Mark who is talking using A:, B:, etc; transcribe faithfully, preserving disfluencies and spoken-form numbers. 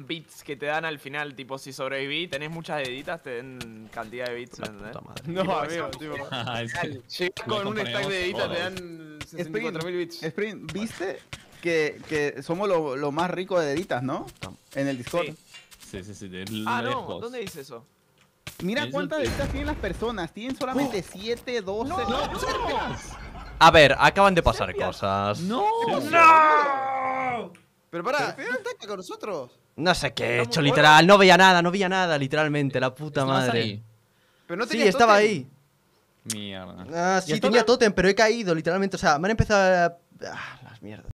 A: bits que te dan al final. Tipo, si sobreviví, tenés muchas deditas, te den cantidad de bits, ¿entendés?
B: No,
A: Tipo,
B: amigo,
A: eso-
B: tipo.
C: Ah, es que-
B: Llegas con un stack de deditas, te dan sesenta y
D: Sprint,
B: cuatro mil bits.
D: Sprint, ¿viste que, que somos lo, lo más rico de deditas, no? En el Discord.
A: Sí.
C: Sí, sí, sí. de
A: Ah, no,
C: lejos.
A: ¿dónde dice eso?
D: Mira
C: Eso
D: cuántas
C: sí.
D: deditas tienen las personas. Tienen solamente siete, doce.
E: A ver, acaban de pasar cosas.
C: ¡No!
B: Pero pará, ¿no está con nosotros?
E: No sé qué he
A: Estamos
E: hecho,
A: buenos.
E: literal. No veía nada, no veía nada, literalmente. La puta
C: ¿Estabas
E: madre.
C: ahí?
B: Pero no
E: Sí,
B: tenías
E: estaba
B: tótem.
E: ahí.
C: Mierda.
E: Ah,
B: ¿Y
E: sí,
B: el
E: tenía
B: tótem?
E: tótem, pero he caído, literalmente. O sea, me han empezado a. Ah, las mierdas.